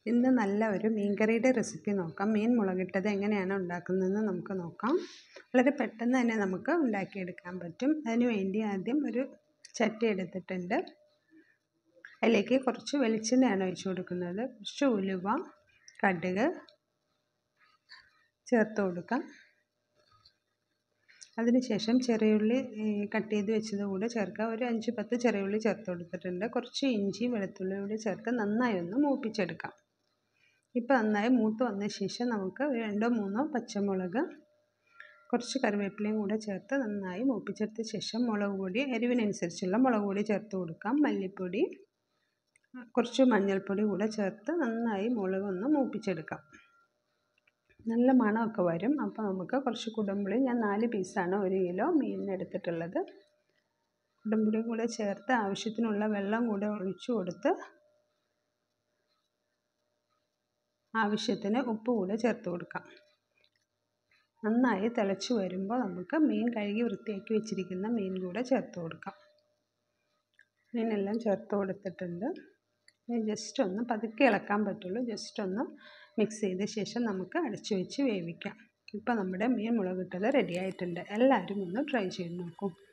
ഇന്ന് നല്ല ഒരു മീൻകറിയുടെ റെസിപ്പി നോക്കാം. മീൻ മുളകിട്ടത് എങ്ങനെയാണ് ഉണ്ടാക്കുന്നതെന്ന് നമുക്ക് നോക്കാം. വളരെ പെട്ടെന്ന് തന്നെ നമുക്ക് ഉണ്ടാക്കിയെടുക്കാൻ പറ്റും. അതിന് വേണ്ടി ആദ്യം ഒരു ചട്ടി എടുത്തിട്ടുണ്ട്. അതിലേക്ക് കുറച്ച് വെളിച്ചെണ്ണയാണ് ഒഴിച്ചു കൊടുക്കുന്നത്. കുറച്ച് ഉലുവ, കടുക് ചേർത്ത് കൊടുക്കാം. അതിനുശേഷം ചെറിയുള്ളി കട്ട് ചെയ്ത് വെച്ചത് കൂടെ ചേർക്കുക. ഒരു 5-10 ചെറിയുള്ളി ചേർത്ത് കൊടുത്തിട്ടുണ്ട്. കുറച്ച് ഇഞ്ചി വെളുത്തുള്ളി കൂടി ചേർത്ത് നന്നായി ഒന്ന് മൂപ്പിച്ചെടുക്കാം. ഇപ്പോൾ നന്നായി മൂത്ത് വന്ന ശേഷം നമുക്ക് 2-3 പച്ചമുളക്, കുറച്ച് കറിവേപ്പിലയും കൂടെ ചേർത്ത് നന്നായി മൂപ്പിച്ചെടുത്ത ശേഷം മുളക് പൊടി, എരിവിനനുസരിച്ചുള്ള മുളക് പൊടി ചേർത്ത് കൊടുക്കാം. മല്ലിപ്പൊടി, കുറച്ച് മഞ്ഞൾപ്പൊടി കൂടെ ചേർത്ത് നന്നായി മുളകൊന്ന് മൂപ്പിച്ചെടുക്കാം. നല്ല മണമൊക്കെ വരും. അപ്പോൾ നമുക്ക് കുറച്ച് കുടംപുളി, ഞാൻ 4 പീസാണ് 1 കിലോ മീനിന് എടുത്തിട്ടുള്ളത്. കുടംപുളിയും കൂടെ ചേർത്ത് ആവശ്യത്തിനുള്ള വെള്ളം കൂടെ ഒഴിച്ചു കൊടുത്ത് ആവശ്യത്തിന് ഉപ്പ് കൂടെ ചേർത്ത് കൊടുക്കാം. നന്നായി തിളച്ച് വരുമ്പോൾ നമുക്ക് മീൻ കഴുകി വൃത്തിയാക്കി വെച്ചിരിക്കുന്ന മീൻ കൂടെ ചേർത്ത് കൊടുക്കാം. മീനെല്ലാം ചേർത്ത് കൊടുത്തിട്ടുണ്ട്. ജസ്റ്റ് ഒന്ന് പതുക്കെ ഇളക്കാൻ പറ്റുള്ളൂ. ജസ്റ്റ് ഒന്ന് മിക്സ് ചെയ്ത ശേഷം നമുക്ക് അടച്ചു വെച്ച് വേവിക്കാം. ഇപ്പോൾ നമ്മുടെ മീൻ മുളകിട്ടത് റെഡി ആയിട്ടുണ്ട്. എല്ലാവരും ഒന്ന് ട്രൈ ചെയ്ത് നോക്കൂ.